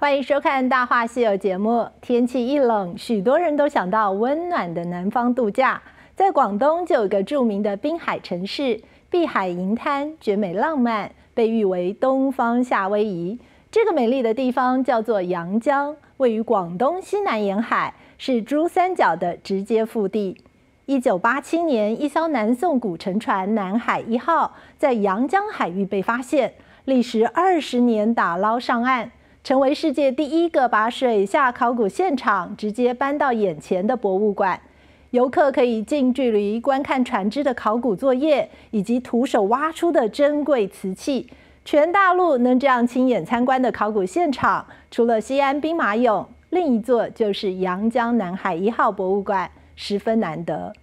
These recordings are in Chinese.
欢迎收看《大话西游》节目。天气一冷，许多人都想到温暖的南方度假。在广东就有个著名的滨海城市，碧海银滩，绝美浪漫，被誉为东方夏威夷。这个美丽的地方叫做阳江，位于广东西南沿海，是珠三角的直接腹地。1987年，一艘南宋古沉船南海1号在阳江海域被发现，历时20年打捞上岸，成为世界第一个把水下考古现场直接搬到眼前的博物馆。游客可以近距离观看船只的考古作业，以及徒手挖出的珍贵瓷器。全大陆能这样亲眼参观的考古现场，除了西安兵马俑，另一座就是阳江南海1号博物馆，十分难得。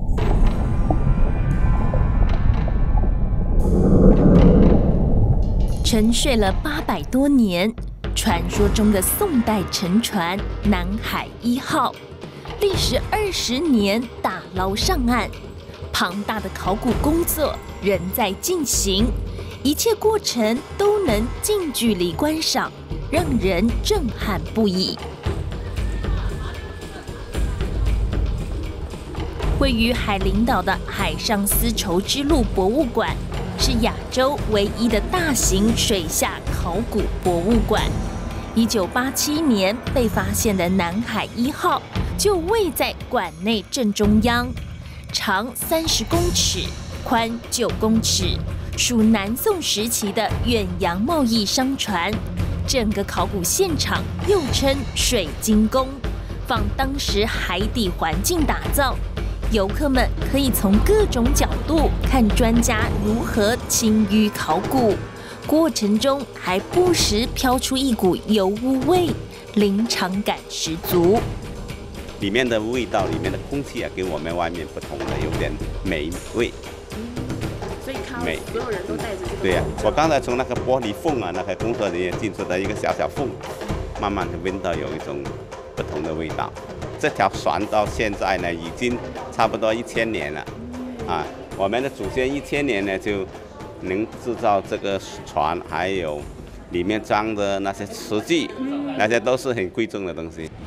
沉睡了800多年，传说中的宋代沉船南海1号，历时20年打捞上岸，庞大的考古工作仍在进行，一切过程都能近距离观赏，让人震撼不已。位于海陵岛的海上丝绸之路博物馆，是亚洲唯一的大型水下考古博物馆。1987年被发现的南海1号就位在馆内正中央，长30公尺，宽9公尺，属南宋时期的远洋贸易商船。整个考古现场又称水晶宫，仿当时海底环境打造。游客们可以从各种角度看专家如何清淤考古，过程中还不时飘出一股油污味，临场感十足。 里面的味道，里面的空气啊，跟我们外面不同的，有点霉味。 所以看所有人都带着这个。 对呀，我刚才从那个玻璃缝啊，那个工作人员进出的一个小缝，慢慢的闻到有一种不同的味道。这条船到现在呢，已经差不多1000年了，啊，我们的祖先1000年呢就能制造这个船，还有里面装的那些瓷器，那些都是很贵重的东西。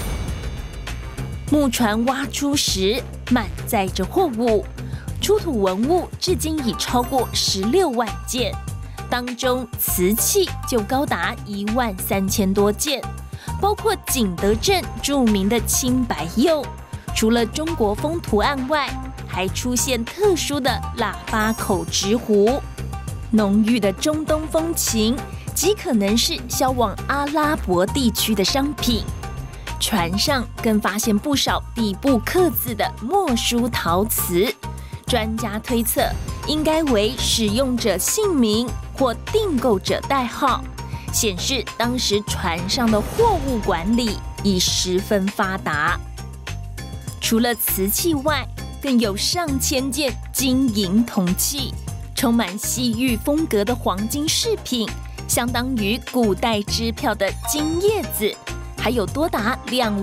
木船挖出时满载着货物，出土文物至今已超过16万件，当中瓷器就高达13000多件。包括景德镇著名的青白釉，除了中国风图案外，还出现特殊的喇叭口直壶。浓郁的中东风情，极可能是销往阿拉伯地区的商品。船上更发现不少底部刻字的墨书陶瓷，专家推测应该为使用者姓名或订购者代号。显示当时船上的货物管理已十分发达。除了瓷器外，更有上千件金银铜器，充满西域风格的黄金饰品，相当于古代支票的金叶子，还有多达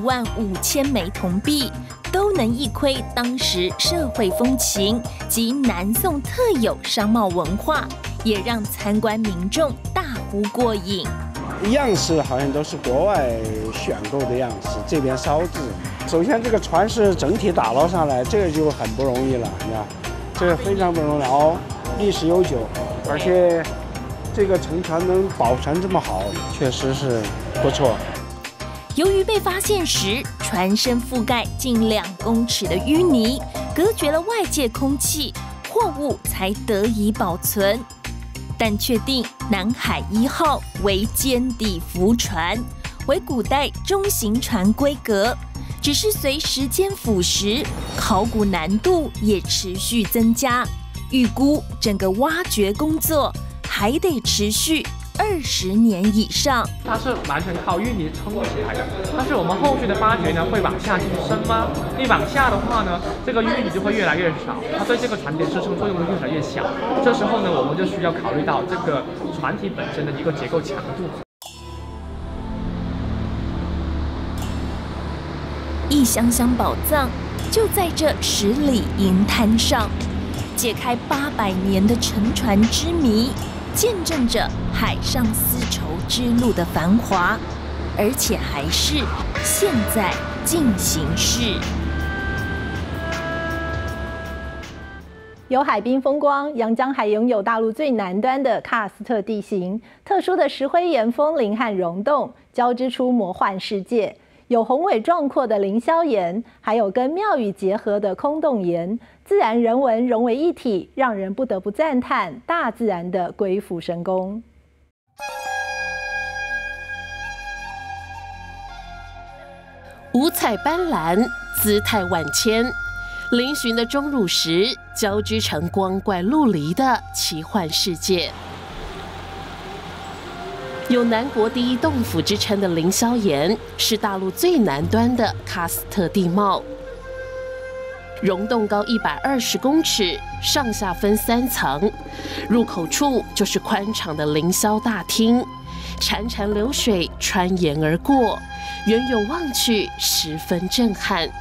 25000枚铜币，都能一窥当时社会风情及南宋特有商贸文化，也让参观民众大呼过瘾。 样式好像都是国外选购的样式，这边烧制。首先，这个船是整体打捞上来，这个就很不容易了，你看，这个非常不容易哦，历史悠久，而且这个沉船能保存这么好，确实是不错。 由于被发现时，船身覆盖近2公尺的淤泥，隔绝了外界空气，货物才得以保存。但确定南海1号为尖底浮船，为古代中型船规格。只是随时间腐蚀，考古难度也持续增加。预估整个挖掘工作还得持续20年以上。 它是完全靠淤泥撑起来的，但是我们后续的发掘呢，会往下去深吗？一往下的话呢，这个淤泥就会越来越少，它对这个船体的支撑作用会越来越小。这时候呢，我们就需要考虑到这个船体本身的一个结构强度。 一箱箱宝藏就在这10里银滩上，解开800年的沉船之谜，见证着海上丝绸之路的繁华。 而且还是现在进行式。 有海滨风光，阳江还拥有大陆最南端的喀斯特地形，特殊的石灰岩峰林和溶洞交织出魔幻世界。有宏伟壮阔的凌霄岩，还有跟庙宇结合的空洞岩，自然人文融为一体，让人不得不赞叹大自然的鬼斧神工。 五彩斑斓，姿态万千，嶙峋的钟乳石交织成光怪陆离的奇幻世界。有南国第一洞府之称的凌霄岩，是大陆最南端的喀斯特地貌。溶洞高120公尺，上下分3层，入口处就是宽敞的凌霄大厅，潺潺流水穿岩而过，远远望去十分震撼。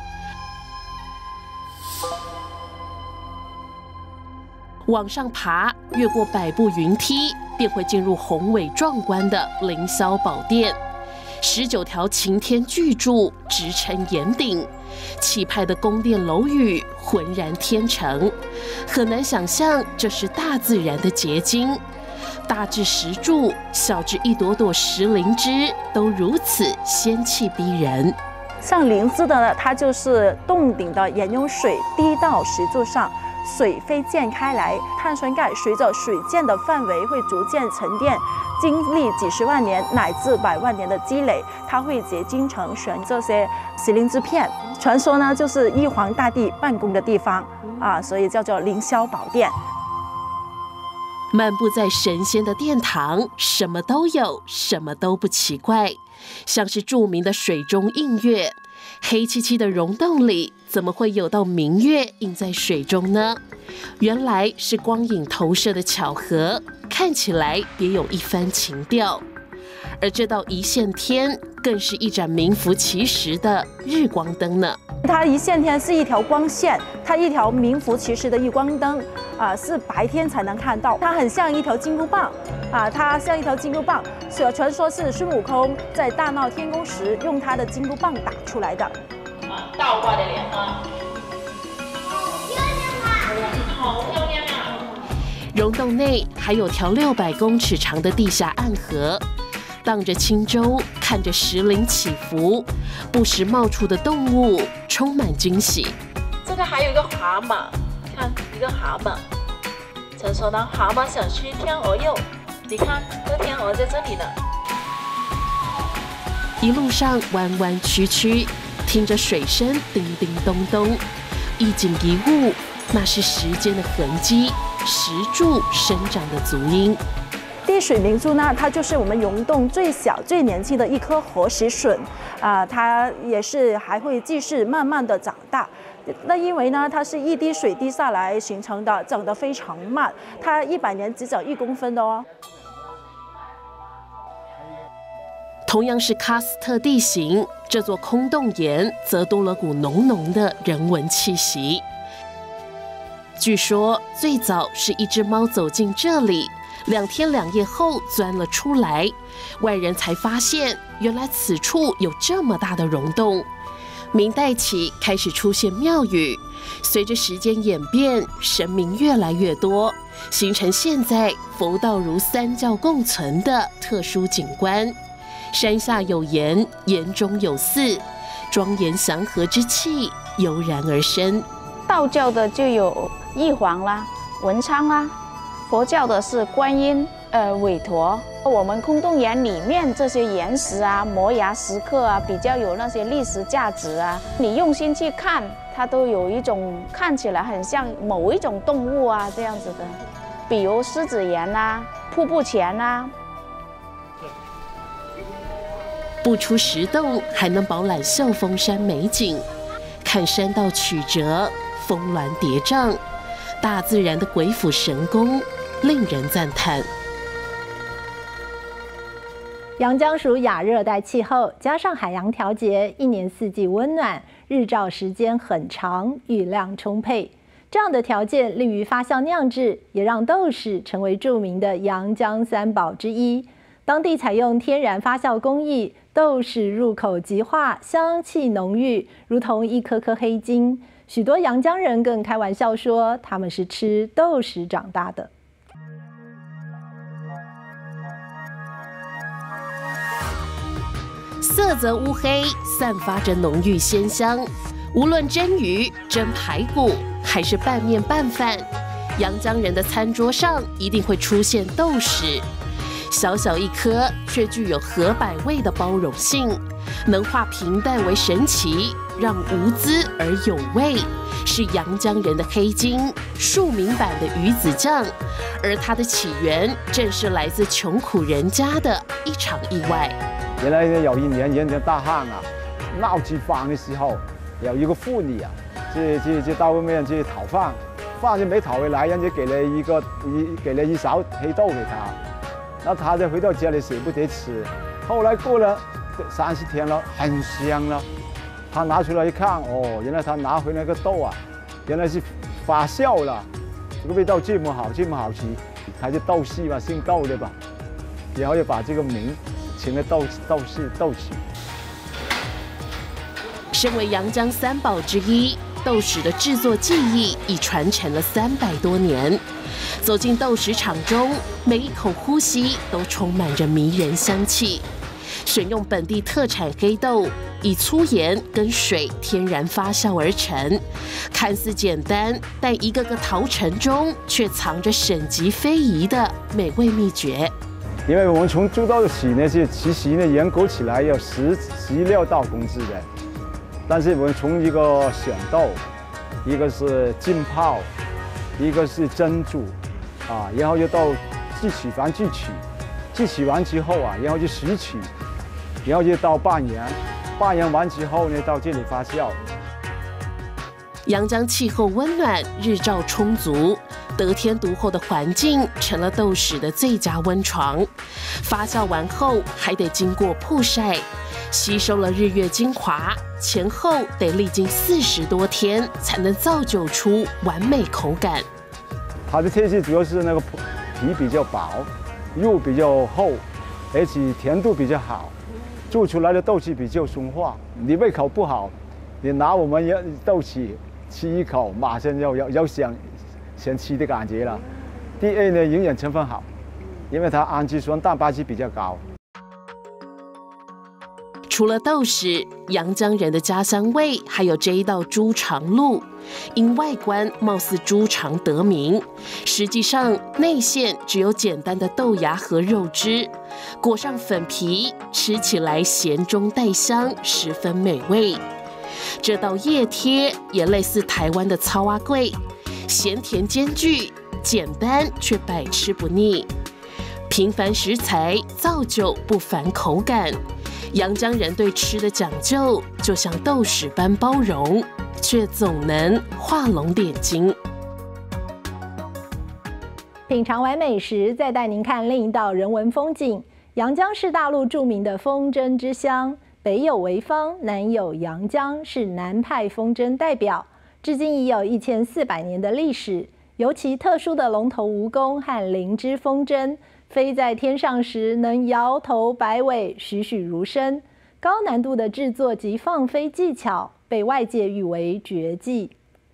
往上爬，越过百步云梯，便会进入宏伟壮观的凌霄宝殿。19条擎天巨柱直撑岩顶，气派的宫殿楼宇浑然天成，很难想象这是大自然的结晶。大至石柱，小至一朵朵石灵芝，都如此仙气逼人。 像灵芝的呢，它就是洞顶的岩涌水滴到石柱上，水飞溅开来，碳酸钙随着水溅的范围会逐渐沉淀，经历几十万年乃至100万年的积累，它会结晶成这些石灵芝片。传说呢，就是玉皇大帝办公的地方啊，所以叫做凌霄宝殿。 漫步在神仙的殿堂，什么都有，什么都不奇怪，像是著名的水中映月。黑漆漆的溶洞里，怎么会有道明月映在水中呢？原来是光影投射的巧合，看起来别有一番情调。而这道一线天，更是一盏名副其实的日光灯呢。 它一线天是一条光线，它一条名副其实的日光灯是白天才能看到。它很像一条金箍棒它像一条金箍棒，传说是孙悟空在大闹天宫时用他的金箍棒打出来的。 倒挂的莲花，好漂亮啊！ 溶洞内还有条600公尺长的地下暗河，荡着轻舟，看着石林起伏，不时冒出的动物充满惊喜。 这个还有一个蛤蟆，看一个蛤蟆。传说呢，蛤蟆想吃天鹅肉，你看这天鹅在这里呢。 一路上弯弯曲曲，听着水声叮叮咚咚，一景一物，那是时间的痕迹，石柱生长的足音。 滴水明珠呢，它就是我们溶洞最小、最年轻的一颗活石笋它也是还会继续慢慢的长大。那因为呢，它是一滴水滴下来形成的，长得非常慢，它100年只长1公分的哦。 同样是喀斯特地形，这座空洞岩则多了股浓浓的人文气息。据说最早是一只猫走进这里，2天2夜后钻了出来，外人才发现原来此处有这么大的溶洞。明代起开始出现庙宇，随着时间演变，神明越来越多，形成现在佛道儒3教共存的特殊景观。山下有岩，岩中有寺，庄严祥和之气油然而生。 道教的就有玉皇啦、文昌啦，佛教的是观音、韦陀。我们空洞岩里面这些岩石摩崖石刻比较有那些历史价值你用心去看，它都有一种看起来很像某一种动物这样子的，比如狮子岩瀑布泉不出石洞，还能饱览秀峰山美景，看山道曲折，峰峦叠嶂，大自然的鬼斧神工，令人赞叹。 阳江属亚热带气候，加上海洋调节，一年四季温暖，日照时间很长，雨量充沛。这样的条件利于发酵酿制，也让豆豉成为著名的阳江3宝之一。当地采用天然发酵工艺， 豆豉入口即化，香气浓郁，如同一颗颗黑金。许多阳江人更开玩笑说，他们是吃豆豉长大的。 色泽乌黑，散发着浓郁鲜香。无论蒸鱼、蒸排骨，还是拌面拌饭，阳江人的餐桌上一定会出现豆豉。小小一颗，却具有合百味的包容性，能化平淡为神奇，让无滋而有味，是阳江人的黑金，庶民版的鱼子酱。而它的起源，正是来自穷苦人家的一场意外。 原来有一年人家大旱啊，闹饥荒的时候，有一个妇女啊，就到外面去讨饭，饭就没讨回来，人家给了一勺黑豆给他。然后他就回到家里舍不得吃，后来过了30天了，很香了。他拿出来一看，哦，原来他拿回那个豆啊，原来是发酵了，这个味道这么好，这么好吃，他就豆豉嘛，姓豆的吧，然后就把这个名请了豆豉。 身为阳江三宝之一，豆豉的制作技艺已传承了300多年。走进豆豉厂中，每一口呼吸都充满着迷人香气。选用本地特产黑豆，以粗盐跟水天然发酵而成，看似简单，但一个个陶程中却藏着省级非遗的美味秘诀。 因为我们从做豆豉呢，其实呢严格起来要16道工序的，但是我们从一个选豆，一个是浸泡，一个是蒸煮，啊，然后就到制取完制取完之后啊，然后就洗取，然后就到拌盐完之后呢，到这里发酵。 阳江气候温暖，日照充足，得天独厚的环境成了豆豉的最佳温床。发酵完后还得经过曝晒，吸收了日月精华，前后得历经40多天才能造就出完美口感。 它的特色主要是那个皮比较薄，肉比较厚，而且甜度比较好，做出来的豆豉比较松化。你胃口不好，你拿我们豆豉吃一口，马上要想吃的感觉了。第二呢，营养成分好，因为它氨基酸、蛋白质比较高。 除了豆豉，阳江人的家乡味还有这一道猪肠露，因外观貌似猪肠得名，实际上内馅只有简单的豆芽和肉汁，裹上粉皮，吃起来咸中带香，十分美味。这道叶贴也类似台湾的草仔粿，咸甜兼具，简单却百吃不腻。平凡食材造就不凡口感。阳江人对吃的讲究，就像豆豉般包容，却总能画龙点睛。 品尝完美食，再带您看另一道人文风景。阳江是大陆著名的风筝之乡，北有潍坊，南有阳江，是南派风筝代表，至今已有1400年的历史。尤其特殊的龙头蜈蚣和灵芝风筝，飞在天上时能摇头摆尾，栩栩如生。高难度的制作及放飞技巧，被外界誉为绝技。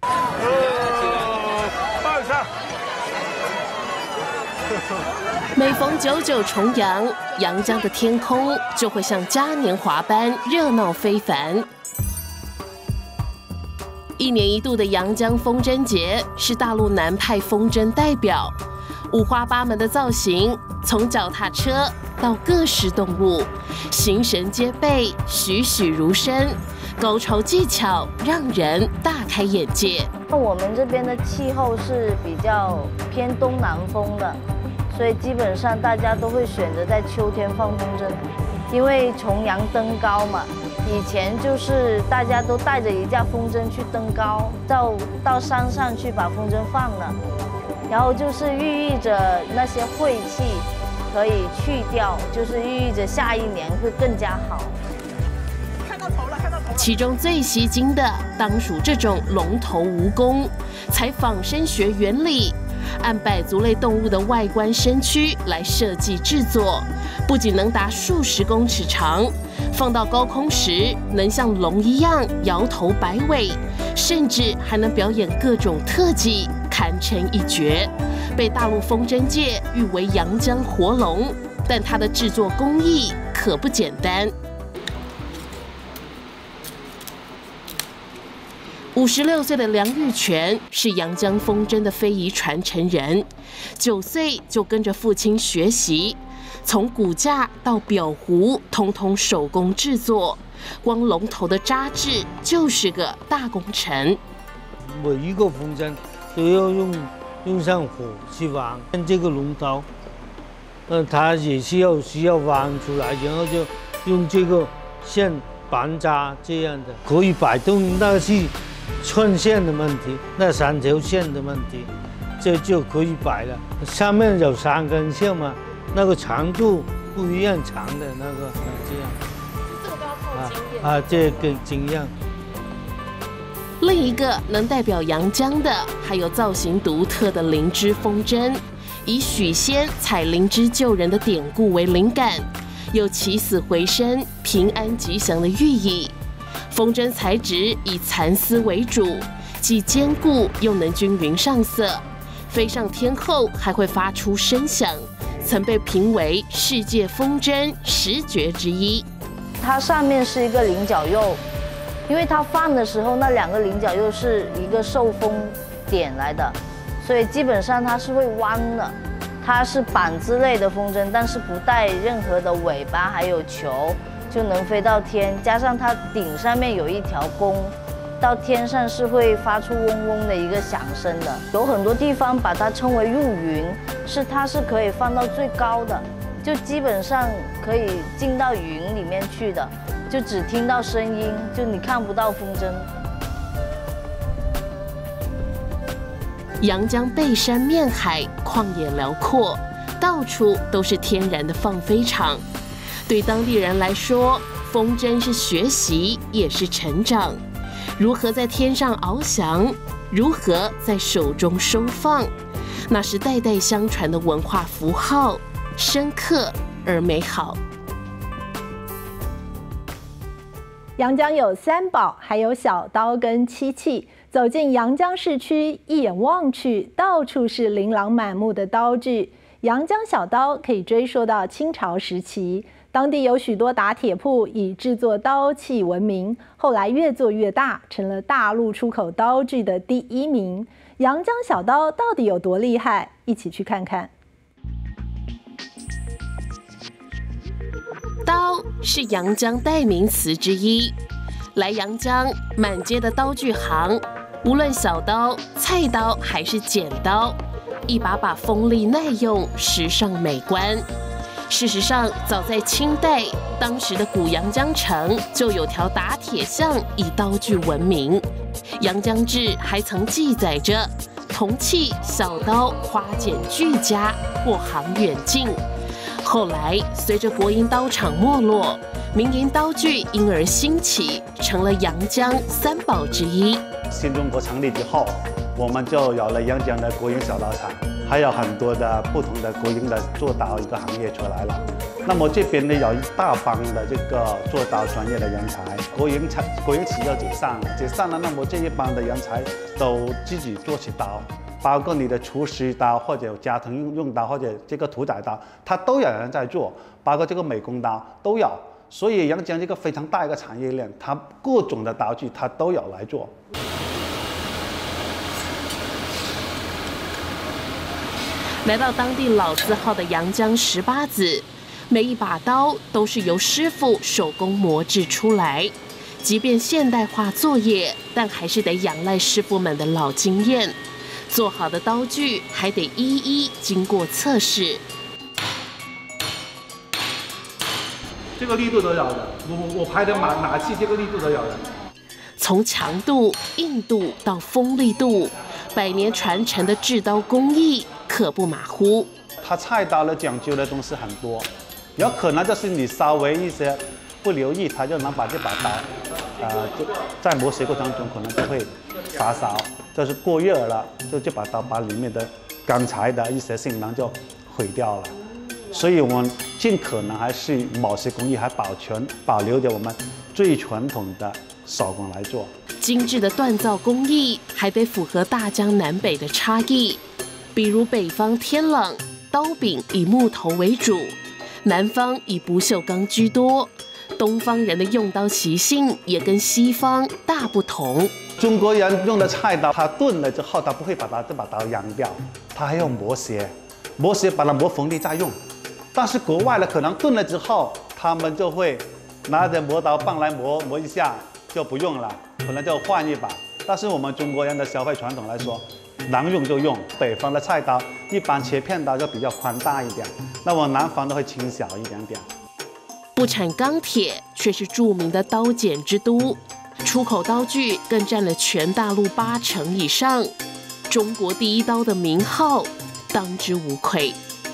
每逢99重阳，阳江的天空就会像嘉年华般热闹非凡。1年1度的阳江风筝节是大陆南派风筝代表，五花八门的造型，从脚踏车到各式动物，形神皆备，栩栩如生，高超技巧让人大开眼界。 我们这边的气候是比较偏东南风的，所以基本上大家都会选择在秋天放风筝，因为重阳登高嘛。以前就是大家都带着一架风筝去登高，到山上去把风筝放了，然后就是寓意着那些晦气可以去掉，就是寓意着下一年会更加好。 其中最吸睛的，当属这种龙头蜈蚣，采仿生学原理， 按百足类动物的外观身躯来设计制作，不仅能达数十公尺长，放到高空时能像龙一样摇头摆尾，甚至还能表演各种特技，堪称一绝，被大陆风筝界誉为阳江活龙。但它的制作工艺可不简单。56岁的梁玉泉是阳江风筝的非遗传承人，9岁就跟着父亲学习，从骨架到裱糊，通通手工制作，光龙头的扎制就是个大工程。 每一个风筝都要用上火去弯，这个龙头，它也需要弯出来，然后就用这个线绑扎这样的，可以摆动，那是串线的问题，那3条线的问题，这就可以摆了。上面有3根线嘛，那个长度不一样长的那个，这样。 这个都要靠经验。 这个经验。 另一个能代表阳江的，还有造型独特的灵芝风筝，以许仙采灵芝救人的典故为灵感，有起死回生、平安吉祥的寓意。风筝材质以蚕丝为主，既坚固又能均匀上色，飞上天后还会发出声响，曾被评为世界风筝10绝之一。 它上面是一个菱角釉，因为它放的时候那2个菱角釉是一个受风点来的，所以基本上它是会弯的。它是板子类的风筝，但是不带任何的尾巴还有球，就能飞到天，加上它顶上面有一条弓，到天上是会发出嗡嗡的一个响声的。有很多地方把它称为入云，它是可以放到最高的，就基本上可以进到云里面去的，就只听到声音，就你看不到风筝。 阳江背山面海，旷野辽阔，到处都是天然的放飞场。对当地人来说，风筝是学习，也是成长。如何在天上翱翔，如何在手中收放，那是代代相传的文化符号，深刻而美好。 阳江有3宝，还有小刀跟漆器。走进阳江市区，一眼望去，到处是琳琅满目的刀具。阳江小刀可以追溯到清朝时期，当地有许多打铁铺以制作刀器闻名，后来越做越大，成了大陆出口刀具的第1名。阳江小刀到底有多厉害？一起去看看。 刀是阳江代名词之一，来阳江满街的刀具行，无论小刀、菜刀还是剪刀，一把把锋利耐用、时尚美观。事实上，早在清代，当时的古阳江城就有条打铁巷以刀具闻名。《阳江志》还曾记载着铜器、小刀、花剪俱佳，货行远近。后来，随着国营刀厂没落，民营刀具因而兴起，成了阳江3宝之一。 新中国成立之后，我们就有了阳江的国营小刀厂，还有很多的不同的国营的做刀一个行业出来了。那么这边呢，有一大帮的这个做刀专业的人才，国营企业解散了，那么这一帮的人才都自己做起刀。包括你的厨师刀，或者家庭用刀，或者这个屠宰刀，它都有人在做，包括这个美工刀都有。所以阳江这个非常大一个产业链，它各种的刀具它都有来做。 来到当地老字号的阳江18子，每一把刀都是由师傅手工磨制出来。即便现代化作业，但还是得仰赖师傅们的老经验。做好的刀具还得一一经过测试。 这个力度都有的，我拍的哪器这个力度都有的。 从强度、硬度到锋利度，100年传承的制刀工艺可不马虎。 它菜刀的讲究的东西很多，有可能就是你稍微一些不留意，它就能把这把刀，就在磨石过程中可能就会发烧，就是过热了，就这把刀把里面的刚才的一些性能就毁掉了。所以我们尽可能还是某些工艺还保留着我们最传统的手工来做。 精致的锻造工艺还得符合大江南北的差异，比如北方天冷，刀柄以木头为主，南方以不锈钢居多。东方人的用刀习性也跟西方大不同。 中国人用的菜刀，它钝了之后，它不会把刀扬掉，它还要磨斜把它磨锋利再用。但是国外的可能钝了之后，他们就会拿着磨刀棒来磨一下就不用了，可能就换一把。但是我们中国人的消费传统来说，能用就用。北方的菜刀一般切片刀就比较宽大一点，那么南方都会轻小一点点。 不产钢铁，却是著名的刀剪之都，出口刀具更占了全大陆80%以上。中国第一刀的名号当之无愧。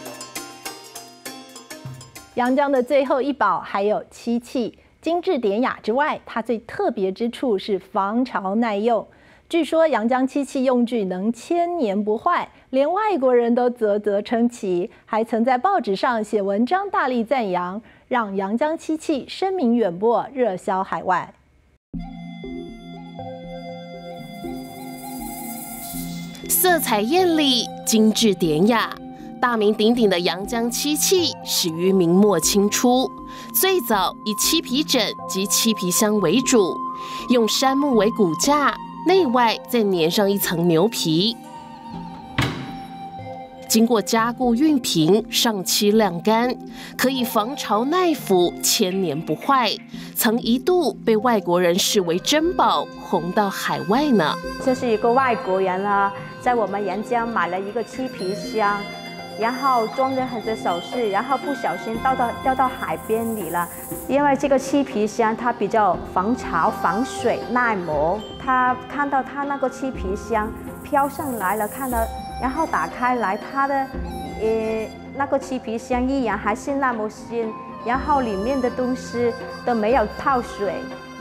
阳江的最后一宝还有漆器，精致典雅之外，它最特别之处是防潮耐用。据说阳江漆器用具能1000年不坏，连外国人都啧啧称奇，还曾在报纸上写文章大力赞扬，让阳江漆器声名远播，热销海外。 色彩艳丽，精致典雅。大名鼎鼎的阳江漆器始于明末清初，最早以漆皮枕及漆皮箱为主，用杉木为骨架，内外再粘上一层牛皮，经过加固熨平，上漆晾干，可以防潮耐腐，1000年不坏，曾一度被外国人视为珍宝，红到海外呢。 这是一个外国人啊，在我们阳江买了一个漆皮箱，然后装着很多首饰，然后不小心掉到海边里了。因为这个漆皮箱它比较防潮、防水、耐磨。他看到他那个漆皮箱飘上来了，然后打开来，它的那个漆皮箱依然还是那么新，然后里面的东西都没有泡水。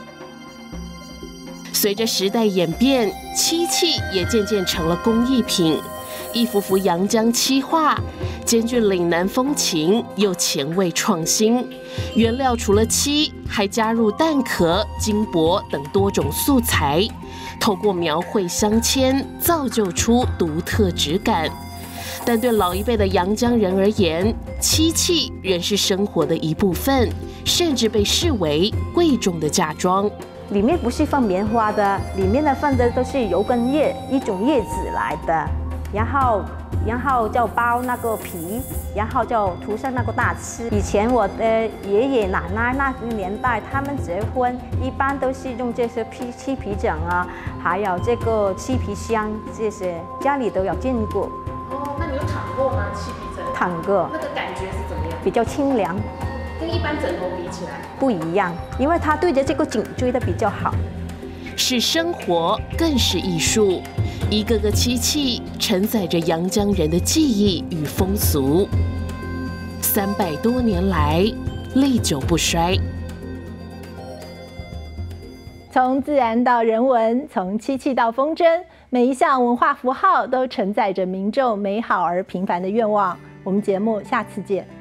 随着时代演变，漆器也渐渐成了工艺品。一幅幅阳江漆画，兼具岭南风情又前卫创新。原料除了漆，还加入蛋壳、金箔等多种素材，透过描绘镶嵌，造就出独特质感。但对老一辈的阳江人而言，漆器仍是生活的一部分，甚至被视为贵重的嫁妆。 里面不是放棉花的，里面放的都是油根叶，一种叶子来的。然后就包那个皮，然后就涂上那个大漆。以前我的爷爷奶奶那个年代，他们结婚一般都是用这些漆皮枕啊，还有这个漆皮箱，这些家里都有见过。 哦，那你有躺过吗？漆皮枕？ 躺过。 那个感觉是怎么样？ 比较清凉， 跟一般枕头比起来不一样，因为它对着这个颈椎的比较好。 是生活，更是艺术。一个个漆器承载着阳江人的记忆与风俗，300多年来历久不衰。 从自然到人文，从漆器到风筝，每一项文化符号都承载着民众美好而平凡的愿望。我们节目下次见。